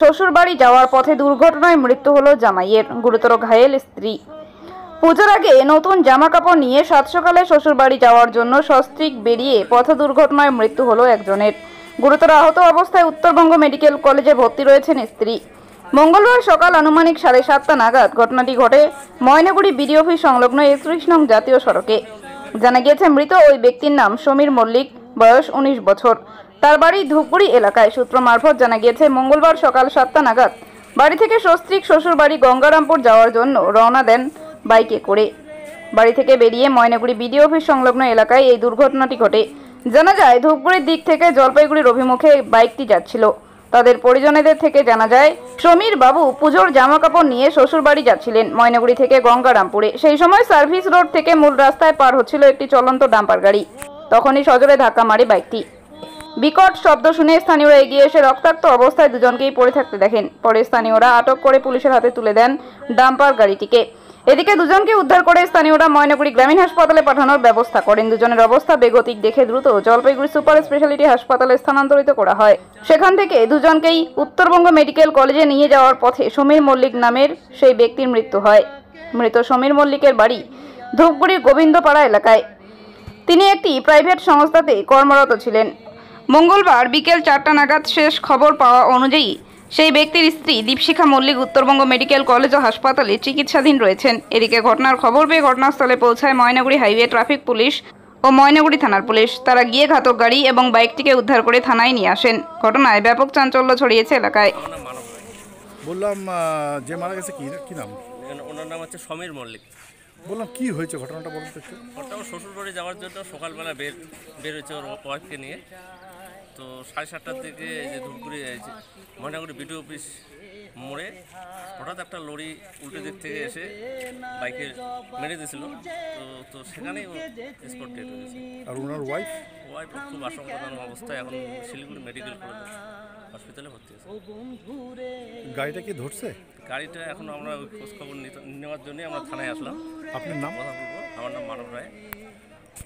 শ্বশুরবাড়ি যাওয়ার পথে দুর্ঘটনায় মৃত্যু হলো জামাইয়ের, গুরুতর ঘায়েল স্ত্রী। পুজোর আগে নতুন জামা কাপড় নিয়ে সাত সকালে শ্বশুরবাড়ি যাওয়ার জন্য সস্ত্রীক বেরিয়ে পথ দুর্ঘটনায় মৃত্যু হলো একজনের। গুরুতর আহত অবস্থায় উত্তরবঙ্গ মেডিকেল কলেজে ভর্তি রয়েছেন স্ত্রী। মঙ্গলবার সকাল আনুমানিক 7:30 নাগাদ ঘটনাটি ঘটে ময়নাগুড়ি বিডিও অফিস সংলগ্ন 31 নং জাতীয় সড়কে। জানা গিয়েছে মৃত ওই ব্যক্তির নাম সমীর মল্লিক, বয়স 19 বছর। তার বাড়ি ধূপগুড়ি এলাকায়। সূত্র মারফত জানা গিয়েছে মঙ্গলবার সকাল 7টা নাগাদ বাড়ি থেকে সস্ত্রীক শ্বশুরবাড়ি গঙ্গারামপুর যাওয়ার জন্য রওনা দেন বাইকে করে। বাড়ি থেকে বেরিয়ে ময়নাগুড়ি বিডিও অফিস সংলগ্ন এলাকায় এই দুর্ঘটনাটি ঘটে। জানা যায় ধূপগুড়ির দিক থেকে জলপাইগুড়ির অভিমুখে বাইকটি যাচ্ছিল। তাদের পরিজনেদের থেকে জানা যায় সমীর বাবু পুজোর জামা কাপড় নিয়ে শ্বশুরবাড়ি যাচ্ছিলেন ময়নাগুড়ি থেকে গঙ্গারামপুরে। সেই সময় সার্ভিস রোড থেকে মূল রাস্তায় পার হচ্ছিল একটি চলন্ত ডাম্পার গাড়ি। তখনই সজোরে ধাক্কা মারে বাইকটি। বিকট শব্দ শুনে স্থানীয়রা এগিয়ে এসে রক্তাক্ত অবস্থায় দুজনকেই পড়ে থাকতে দেখেন। পরে স্থানীয়রা আটক করে পুলিশের হাতে তুলে দেন ডাম্পার গাড়িটিকে। এদিকে দুজনকে উদ্ধার করে স্থানীয়রা ময়নাগুড়ি গ্রামীণ হাসপাতালে পাঠানোর ব্যবস্থা করেন। দুজনের অবস্থা বেগতিক দেখে দ্রুত জলপাইগুড়ি সুপার স্পেশালিটি হাসপাতালে স্থানান্তরিত করা হয়। সেখান থেকে দুজনকেই উত্তরবঙ্গ মেডিকেল কলেজে নিয়ে যাওয়ার পথে সমীর মল্লিক নামের সেই ব্যক্তির মৃত্যু হয়। মৃত সমীর মল্লিকের বাড়ি ধূপগুড়ির গোবিন্দপাড়া এলাকায়। তিনি একটি প্রাইভেট সংস্থাতে কর্মরত ছিলেন। মঙ্গলবার বিকেল 4টা নাগাদ শেষ খবর পাওয়া অনুযায়ী সেই ব্যক্তির স্ত্রী দীপশিখা মল্লিক উত্তরবঙ্গ মেডিকেল কলেজ ও হাসপাতালে চিকিৎসাধীন রয়েছেন। এদিকে ঘটনার খবর পেয়ে ঘটনাস্থলে পৌঁছায় ময়নাগুড়ি হাইওয়ে ট্রাফিক পুলিশ ও ময়নাগুড়ি থানার পুলিশ। তারা গিয়ে ঘাতক গাড়ি এবং বাইকটিকে উদ্ধার করে থানায় নিয়ে আসেন। ঘটনায় ব্যাপক চাঞ্চল্য ছড়িয়েছে এলাকায়। বললাম যে মারা গেছে কি নাম? ওনার নাম হচ্ছে সমীর মল্লিক। বললাম কি হয়েছে ঘটনাটা বলুন তো একটু। ওটা ওর শ্বশুরবাড়ি যাওয়ার জন্য সকালবেলা বের হয়েছে ওর ওয়াইফকে নিয়ে। তো 7:30টার দিকে যে ধূপগুড়ি ময়নাগুড়ি বিডিও অফিস মোড়ে হঠাৎ একটা লরি উল্টো দিক থেকে এসে বাইকে মেরে দিয়েছিল। তো সেখানেই ও স্পট ডেট হয়েছে। আর ওনার ওয়াইফ খুব আশঙ্কাজনক অবস্থায় এখন শিলিগুড়ি মেডিকেল কলেজ হসপিটালে ভর্তি আছে। গাড়িটা কি ধরছে? গাড়িটা এখন আমরা খোঁজ খবর নেওয়ার জন্যই আমরা থানায় আসলাম। আপনার নাম? কথা বলবো। আমার নাম মানব রায়।